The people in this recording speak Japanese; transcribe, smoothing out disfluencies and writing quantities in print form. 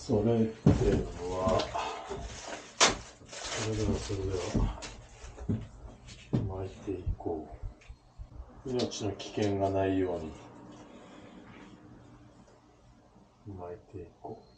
それでは巻いていこう。命の危険がないように巻いていこう。